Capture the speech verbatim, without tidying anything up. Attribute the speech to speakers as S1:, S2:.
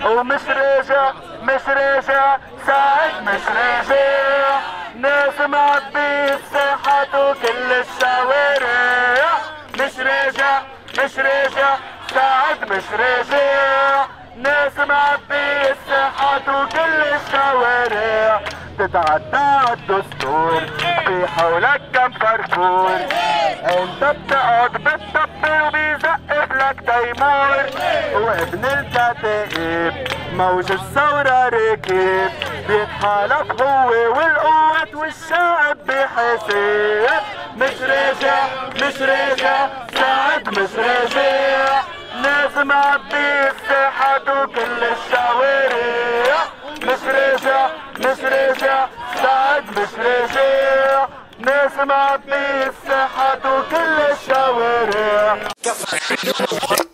S1: ومش راجع مش راجع سعد مش راجع، ناس معبي الساحات وكل الشوارع. مش راجع مش راجع سعد مش راجع، ناس معبي الساحات وكل الشوارع. تتعدى الدستور في حولك كم فرفور، انت بتقعد بتطبي وبيزقف لك تيمور، وابن الكتائب موج الثورة ركب بيتحالف هو والقوات والشعب بحساب. مش راجع مش راجع سعد مش راجع، ناس معبي الساحات وكل الشوارع. مش راجع مش راجع سعد مش راجع، ناس معبي الساحات وكل الشوارع.